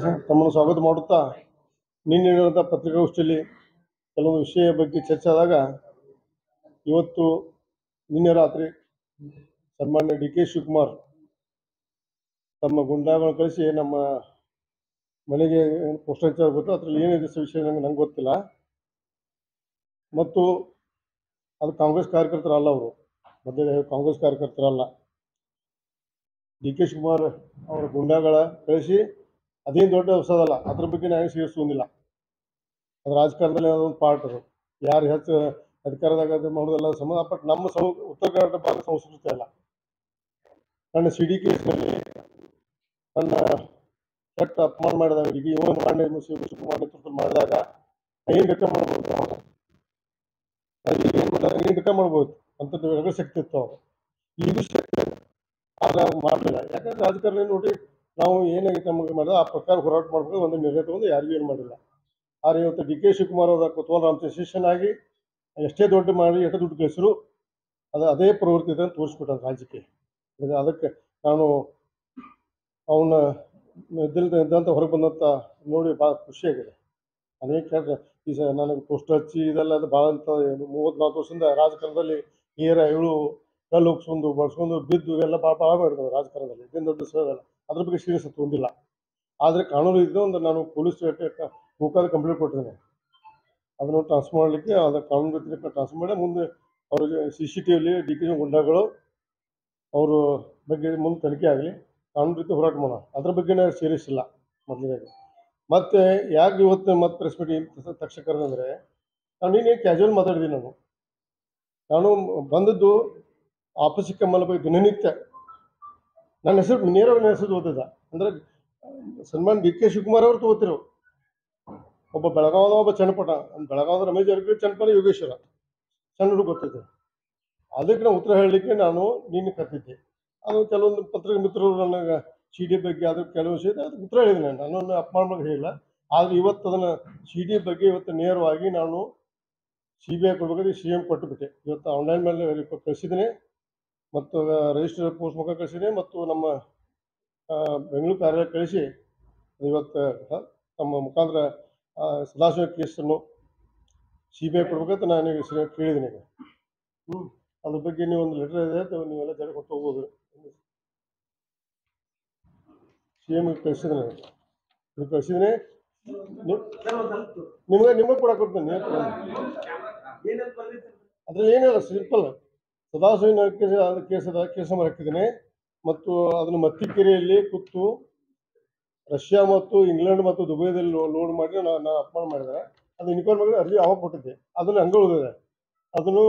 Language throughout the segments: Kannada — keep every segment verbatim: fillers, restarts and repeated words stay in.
ತಮ್ಮನ್ನು ಸ್ವಾಗತ ಮಾಡುತ್ತಾ ನಿನ್ನೆ ನಡೆದ ಪತ್ರಿಕಾಗೋಷ್ಠಿಯಲ್ಲಿ ಕೆಲವೊಂದು ವಿಷಯ ಬಗ್ಗೆ ಚರ್ಚೆ ಆದಾಗ ಇವತ್ತು ನಿನ್ನೆ ರಾತ್ರಿ ಸನ್ಮಾನ್ಯ ಡಿ ಕೆ ಶಿವಕುಮಾರ್ ತಮ್ಮ ಗುಂಡಾಗಳನ್ನು ಕಳಿಸಿ ನಮ್ಮ ಮನೆಗೆ ಪೋಸ್ಟರ್ ಹಚ್ಚೋದು ಗೊತ್ತು, ಅದರಲ್ಲಿ ಏನಿದೆ ವಿಷಯ ನಂಗೆ ನಂಗೆ ಗೊತ್ತಿಲ್ಲ. ಮತ್ತು ಅದು ಕಾಂಗ್ರೆಸ್ ಕಾರ್ಯಕರ್ತರಲ್ಲ, ಅವರು ಮಧ್ಯೆ ಕಾಂಗ್ರೆಸ್ ಕಾರ್ಯಕರ್ತರಲ್ಲ. ಡಿ ಕೆ ಶಿವಕುಮಾರ್ ಅವರ ಗುಂಡಾಗಳ ಕಳಿಸಿ ಅದೇನು ದೊಡ್ಡ ಹೊಸದಲ್ಲ, ಅದ್ರ ಬಗ್ಗೆ ನಾನು ಸೇರಿಸುವುದಿಲ್ಲ. ಅದು ರಾಜಕಾರಣದಲ್ಲಿ ಅದೊಂದು ಪಾರ್ಟ್. ಅದು ಯಾರು ಹೆಚ್ಚು ಅಧಿಕಾರದಾಗ ಅದು ಮಾಡೋದೆಲ್ಲ ಸಂಬಂಧ. ಬಟ್ ನಮ್ಮ ಸಂ ಉತ್ತರ ಕರ್ನಾಟಕ ಭಾಗ ಸಂಸ್ಕೃತಿ ಅಲ್ಲ. ನನ್ನ ಸಿ ಡಿ ಕೇಸ್ನಲ್ಲಿ ನನ್ನ ಕೆಟ್ಟ ಅಪಮಾನ ಮಾಡಿದಾಗ, ಈಗ ಇವನು ಮಾಡಿ ಶಿವಕುಮಾರ್ ನೇತೃತ್ವ ಮಾಡಿದಾಗ ಏನು ಬೇಕಾ ಮಾಡ್ಬೋದು, ಏನು ಬೇಕಾ ಮಾಡ್ಬೋದು ಅಂಥದ್ದು ಎರಡು ಶಕ್ತಿ ಇತ್ತು. ಅವರು ಈಗೂ ಶಕ್ತಿ ಆಗ ಮಾಡಲಿಲ್ಲ. ಯಾಕಂದ್ರೆ ರಾಜಕಾರಣ ನೋಡಿ ನಾವು ಏನಾಗಿದೆ ನಮಗೆ ಮಾಡಿದ ಆ ಪ್ರಕಾರ ಹೋರಾಟ ಮಾಡಬೇಕು, ಒಂದು ನಿರ್ಣಯ ತಗೊಂಡು ಯಾರಿಗೂ ಏನು ಮಾಡಿಲ್ಲ. ಆದರೆ ಇವತ್ತು ಡಿ ಕೆ ಶಿವಕುಮಾರ್ ಅವರ ಕುತೂಹಲ ರಾಮಚಂದ್ರ ಶಿಷ್ಯನಾಗಿ ಎಷ್ಟೇ ದೊಡ್ಡ ಮಾಡಿ ಎಷ್ಟು ದುಡ್ಡು ಕಳಿಸಿದ್ರು ಅದು ಅದೇ ಪ್ರವೃತ್ತಿ ಇದೆ ಅಂತ ತೋರಿಸ್ಬಿಟ್ಟ ರಾಜ್ಯಕ್ಕೆ. ಅದಕ್ಕೆ ನಾನು ಅವನ ಇದ್ದಿಲ್ದ ಇದ್ದಂತ ಹೊರಗೆ ಬಂದಂಥ ನೋಡಿ ಭಾಳ ಖುಷಿಯಾಗಿದೆ. ಅನೇಕ ಈ ಸ ನನಗೆ ಪೋಸ್ಟರ್ ಹಚ್ಚಿ ಇದೆಲ್ಲ ಅದು ಭಾಳ ಅಂತ ಮೂವತ್ತು ನಾಲ್ಕು ವರ್ಷದಿಂದ ರಾಜಕಾರಣದಲ್ಲಿ ಏರ ಇಳು ಕಲ್ಲು ಹೋಗ್ಸ್ಕೊಂಡು ಬಡ್ಸ್ಕೊಂಡು ಬಿದ್ದು ಎಲ್ಲ ಭಾಳ ಭಾಳ ಮಾಡಿದ್ರು ರಾಜಕಾರಣದಲ್ಲಿ. ಇದೇನು ದೊಡ್ಡ ಸೇವೆಲ್ಲ ಅದ್ರ ಬಗ್ಗೆ ಸೀರಿಯಸ್ ತೊಂದಿಲ್ಲ. ಆದರೆ ಕಾನೂನು ಇದೆ ಒಂದು ನಾನು ಪೊಲೀಸ್ ಗೋಕಾದ ಕಂಪ್ಲೇಂಟ್ ಕೊಟ್ಟಿದ್ದೇನೆ. ಅದನ್ನು ಟ್ರಾನ್ಸ್ಫರ್ ಮಾಡಲಿಕ್ಕೆ ಅದರ ಕಾನೂನು ರೀತಿ ಟ್ರಾನ್ಸ್ಫರ್ ಮಾಡಿ ಮುಂದೆ ಅವ್ರಿಗೆ ಸಿ ಸಿ ಟಿ ವಿಲಿ ಡಿ ಕೆ ಗುಂಡಾಗಳು ಅವರು ಬಗ್ಗೆ ಮುಂದೆ ತನಿಖೆ ಆಗಲಿ, ಕಾನೂನು ರೀತಿ ಹೋರಾಟ ಮಾಡೋಣ. ಅದ್ರ ಬಗ್ಗೆ ಸೀರಿಯಸ್ ಇಲ್ಲ ಮೊದಲಿಗೆ. ಮತ್ತು ಯಾಕೆ ಇವತ್ತು ಮತ್ತೆ ಪ್ರೆಸ್ ಮೀಟಿಂಗ್ ತಕ್ಷಣ ಕರೆದಂದರೆ ನಾನು ನೀನೇ ಕ್ಯಾಶುವಲ್ ಮಾತಾಡಿದ್ದೀನಿ. ನಾನು ನಾನು ಬಂದದ್ದು ಆಪಸಿ ಕಮ್ಮಲ ಬಗ್ಗೆ ದಿನನಿತ್ಯ ನನ್ನ ಹೆಸರು ನೇರವಾಗಿ ನನ್ನ ಹೆಸರು ಓದಿದ ಅಂದರೆ ಸನ್ಮಾನ್ ಡಿ ಕೆ ಶಿವಕುಮಾರ್ ಅವರು ತಗೋತಿರು. ಒಬ್ಬ ಬೆಳಗಾವದ ಒಬ್ಬ ಚನ್ನಪಟ, ಬೆಳಗಾವದ ರಮೇಶ್ ಜಾರಕಿಹೊಳಿ, ಚನ್ನಪಟ ಯೋಗೇಶ್ವರ, ಸಣ್ಣ ಹುಡುಗ ಗೊತ್ತಿದ್ದೆ. ಅದಕ್ಕೆ ನಾವು ಉತ್ತರ ಹೇಳಲಿಕ್ಕೆ ನಾನು ನಿನ್ನೆ ಕರೆದಿದ್ದೆ. ಅದು ಕೆಲವೊಂದು ಪತ್ರಿಕೆ ಮಿತ್ರರು ನನಗೆ ಸಿ ಡಿ ಬಗ್ಗೆ ಅದ್ರ ಕೆಲವು ವಿಷಯ ಅದಕ್ಕೆ ಉತ್ತರ ಹೇಳಿದ್ದೀನಿ. ನಾನು ಅಪಮಾನ ಬಗ್ಗೆ ಹೇಳಿಲ್ಲ. ಆದರೆ ಇವತ್ತು ಅದನ್ನು ಸಿ ಡಿ ಬಗ್ಗೆ ಇವತ್ತು ನೇರವಾಗಿ ನಾನು ಸಿ ಬಿ ಐ ಕೊಡ್ಬೇಕಾದ್ರೆ ಸಿ ಎಮ್ ಕೊಟ್ಟುಬಿಟ್ಟೆ. ಇವತ್ತು ಆನ್ಲೈನ್ ಮೇಲೆ ಕಳಿಸಿದ್ದೀನಿ ಮತ್ತು ರಿಜಿಸ್ಟರ್ ಪೋಸ್ಟ್ ಮುಖ ಕಳಿಸಿದ್ದೀನಿ ಮತ್ತು ನಮ್ಮ ಬೆಂಗಳೂರು ಕಾರ್ಯಾಲಯ ಕಳಿಸಿ ಇವತ್ತು ನಮ್ಮ ಮುಖಾಂತರ ಸದಾಶಿವ ಕೇಸನ್ನು ಸಿ ಬಿ ಐ ಕೊಡ್ಬೇಕಂತ ನಾನು ಈಗ ಕೇಳಿದ್ದೀನಿ. ಈಗ ಹ್ಞೂ ಅದ್ರ ಬಗ್ಗೆ ನೀವು ಒಂದು ಲೆಟರ್ ಇದೆ ಅಂತ ನೀವೆಲ್ಲ ಜನ ಕೊಟ್ಟು ಹೋಗ್ಬೋದು. ಸಿ ಎಮ್ಗೆ ಕಳಿಸಿದ್ದೀನಿ, ನೀವು ಕಳಿಸಿದ್ದೀನಿ. ನಿಮಗೆ ನಿಮಗೆ ಕೂಡ ಕೊಡ್ತೀನಿ. ಅದ್ರಲ್ಲಿ ಏನಿಲ್ಲ, ಸಿಂಪಲ್ ಸದಾಶಿವನ ಕೇಸ್ ಅದು ಕೇಸದ ಕೇಸ್ ನಂಬರ್ ಹಾಕಿದ್ದೀನಿ. ಮತ್ತು ಅದನ್ನು ಮತ್ತಿಕೆರೆಯಲ್ಲಿ ಕೂತು ರಷ್ಯಾ ಮತ್ತು ಇಂಗ್ಲೆಂಡ್ ಮತ್ತು ದುಬೈದಲ್ಲಿ ಲೋಡ್ ಮಾಡಿ ನಾನು ಅಪಮಾನ ಮಾಡಿದ್ದಾರೆ. ಅದು ಇನ್ಕ್ವೈರಿ ಅರ್ಜಿ ಅವಾಗ ಕೊಟ್ಟಿದ್ದೆ, ಅದನ್ನು ಹಂಗೆ ಉಳಿದಿದೆ. ಅದನ್ನು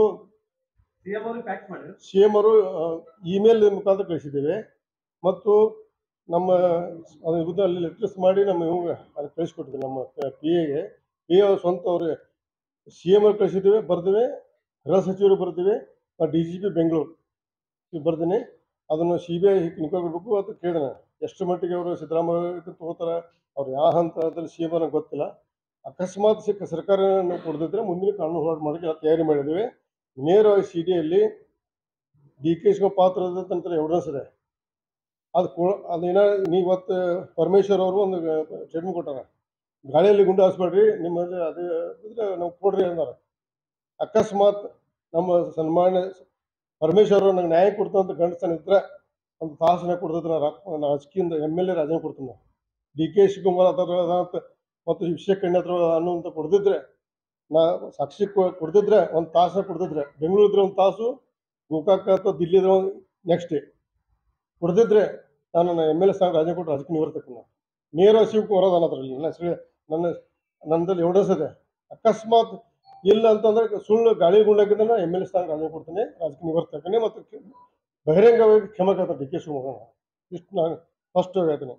ಸಿ ಎಮ್ ಅವರು ಇಮೇಲ್ ಮುಖಾಂತರ ಕಳಿಸಿದ್ದೇವೆ ಮತ್ತು ನಮ್ಮ ಅದ್ರ ವಿರುದ್ಧ ಅಲ್ಲಿ ಲೆಟರ್ಸ್ ಮಾಡಿ ನಮ್ಮ ಇವ್ಗೆ ಅಲ್ಲಿ ಕಳಿಸ್ಕೊಟ್ಟಿದ್ದೆ. ನಮ್ಮ ಪಿ ಎಗೆ ಪಿ ಎ ಅವ್ರ ಸ್ವಂತ ಅವ್ರಿಗೆ ಸಿ ಎಮ್ ಅವ್ರು ಕಳಿಸಿದ್ದೇವೆ, ಬರ್ದೇವೆ. ಗೃಹ ಸಚಿವರು ಬರ್ತೀವಿ, ಡಿ ಜಿ ಪಿ ಬೆಂಗಳೂರು ಇವು ಬರ್ತೀನಿ. ಅದನ್ನು ಸಿ ಬಿ ಐ ಇನ್ಕ್ವೈರಿ ಕೊಡಬೇಕು ಅಂತ ಕೇಳಿದೆ. ಎಷ್ಟು ಮಟ್ಟಿಗೆ ಅವರು ಸಿದ್ದರಾಮಯ್ಯ ತಗೋತಾರೆ, ಅವ್ರು ಯಾವ ಹಂತದಲ್ಲಿ ಸಿ ಎಮ್ ನನಗೆ ಗೊತ್ತಿಲ್ಲ. ಅಕಸ್ಮಾತ್ ಸಿಕ್ಕ ಸರ್ಕಾರ ಕೊಡದಿದ್ರೆ ಮುಂದಿನ ಕಾನೂನು ಹೋರಾಟ ಮಾಡೋಕ್ಕೆ ತಯಾರಿ ಮಾಡಿದ್ದೀವಿ. ನೇರವಾಗಿ ಸಿ ಡಿಯಲ್ಲಿ ಡಿ ಕೆ ಶಿವಕುಮಾರ್ ಪಾತ್ರದ ತನಕ ಎವಿಡೆನ್ಸ್ ಇದೆ. ಅದು ಕೊ ಅದೇನ ನೀವು ಇವತ್ತು ಪರಮೇಶ್ವರ್ ಅವರು ಒಂದು ಸ್ಟೇಟ್ಮೆಂಟ್ ಕೊಟ್ಟಾರ, ಗಾಳಿಯಲ್ಲಿ ಗುಂಡು ಹಾಸ್ಬೇಡ್ರಿ, ನಿಮ್ಮಲ್ಲಿ ಅದೇ ಇದ್ರೆ ನಾವು ಕೊಡ್ರಿ ಅಂದಾರೆ. ಅಕಸ್ಮಾತ್ ನಮ್ಮ ಸನ್ಮಾನ್ಯ ಪರಮೇಶ್ವರ್ ನಂಗೆ ನ್ಯಾಯ ಕೊಡ್ತಂತ ಗಂಡಸನ ಇದ್ರೆ ಒಂದು ತಾಸನ ಕೊಡ್ತಿದ್ರೆ ನಾನು ರಾಜಕೀಯದಿಂದ ಎಮ್ ಎಲ್ ಎ ರಾಜೀನಾಮೆ ಕೊಡ್ತೀನಿ. ಡಿ ಕೆ ಶಿವಕುಮಾರ್ ಅದರ ಮತ್ತು ವಿಷಯ ಕಣ್ಣೆ ಹತ್ರ ಅನ್ನುವಂಥ ಕೊಡ್ದಿದ್ರೆ, ನಾ ಸಾಕ್ಷಿ ಕೊಡ್ದಿದ್ರೆ ಒಂದು ತಾಸನ ಕೊಡ್ತಿದ್ರೆ, ಬೆಂಗಳೂರು ಇದ್ರೆ ಒಂದು ತಾಸು, ಗೋಕಾಕ ಅಥವಾ ದಿಲ್ಲಿ ಇದ್ರೆ ನೆಕ್ಸ್ಟ್ ಡೇ ಕೊಡ್ದಿದ್ರೆ ನಾನು ನನ್ನ ಎಮ್ ಎಲ್ ಎ ಸ್ಥಾನ ರಾಜೀನಾಮೆ ಕೊಟ್ಟು ರಾಜಕೀಯ ನಿವರ್ತಕ್ಕೆ ನೇರ ಶಿವಕುಮಾರ್ ನನ್ನ ಅದರಲ್ಲಿ ನನ್ನ ಹೆಸರು ನನ್ನ ನನ್ನದಲ್ಲಿ ಎವಿಡೆನ್ಸ್ ಇದೆ. ಅಕಸ್ಮಾತ್ ಇಲ್ಲ ಅಂತಂದ್ರೆ ಸುಳ್ಳು ಗಾಳಿ ಗುಂಡಾಕಿದ್ರೆ ಎಮ್ ಎಲ್ ಎ ಸ್ಥಾನ ರಾಜೀನಾಮೆ ಕೊಡ್ತೀನಿ, ರಾಜಕೀಯ ನಿವರ್ತಕ್ಕನೆ ಮತ್ತು ಬಹಿರಂಗವಾಗಿ ಕ್ಷಮೆ ಕೇಳ್ತಾರೆ ಡಿ ಕೆ ಶಿವಕುಮಾರ್. ಇಷ್ಟು ನಾನು ಫಸ್ಟ್ ಹೇಳ್ತೀನಿ.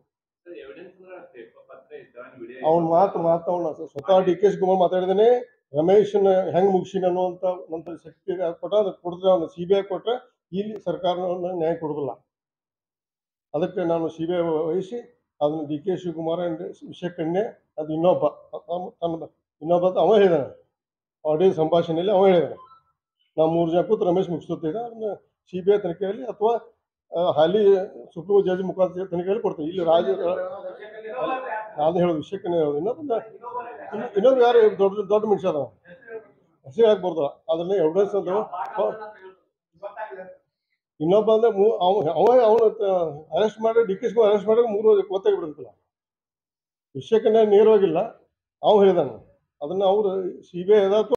ಅವ್ನ ಮಾತು ಮಾತು ಅವನ ಸ್ವತಃ ಡಿ ಕೆ ಶಿವಕುಮಾರ್ ಮಾತಾಡಿದ್ದೇನೆ. ರಮೇಶನ ಹೆಂಗೆ ಮುಗಿಸಿನ ಅನ್ನುವಂಥ ನಂತರ ಶಕ್ತಿ ಕೊಟ್ಟ ಅದು ಕೊಡಿದ್ರೆ ಅವನು ಸಿ ಬಿ ಐ ಕೊಟ್ಟರೆ ಇಲ್ಲಿ ಸರ್ಕಾರ ನ್ಯಾಯ ಕೊಡೋದಿಲ್ಲ. ಅದಕ್ಕೆ ನಾನು ಸಿ ಬಿ ಐ ವಹಿಸಿ ಅದನ್ನು ಡಿ ಕೆ ಶಿವಕುಮಾರ್ ವಿಷಯ ಕಣ್ಣೆ ಅದು ಇನ್ನೊಬ್ಬ ತನ್ನ ಇನ್ನೊಬ್ಬ ಅವ ಹೇಳಿದಾನೆ, ಆಡಿಯೋ ಸಂಭಾಷಣೆಯಲ್ಲಿ ಅವ ಹೇಳಿದಾನೆ. ನಾವು ಮೂರು ಜನ ಕೂತು ರಮೇಶ್ ಮುಗಿಸುತ್ತಿದ್ದ ಅದನ್ನು ಸಿ ಬಿ ಐ ತನಿಖೆಯಲ್ಲಿ ಅಥವಾ ಹಾಲಿ ಸುಪ್ರೀಂ ಜಡ್ಜ್ ಮುಖಾಂತರ ತನಿಖೆಯಲ್ಲಿ ಕೊಡ್ತೀವಿ. ಇಲ್ಲಿ ರಾಜ್ಯ ನಾನು ಹೇಳೋದು ವಿಷಯಕ್ಕೆ ಹೇಳೋದು ಇನ್ನೊಂದು ಇನ್ನೊಂದು ಯಾರು ದೊಡ್ಡ ದೊಡ್ಡ ಮನುಷ್ಯ ಅದಾವ ಹೆಸರು ಹೇಳಕ್ ಬರ್ದು ಅದನ್ನ ಎವಿಡೆನ್ಸ್ ಅದು ಇನ್ನೊಬ್ಬ ಅಂದ್ರೆ ಮೂ ಅವ ಅವ ಅವನು ಅರೆಸ್ಟ್ ಮಾಡಿ ಡಿ ಕೆ ಶಿವಕುಮಾರ್ ಅರೆಸ್ಟ್ ಮಾಡಿ ಮೂರು ಗೊತ್ತಾಗಿ ಬಿಡುತ್ತಲ್ಲ ವಿಷಯಕ್ಕೆ ನೇರವಾಗಿಲ್ಲ ಅವ್ ಹೇಳಿದಾನು ಅದನ್ನ ಅವರು ಸಿ ಬಿ ಐ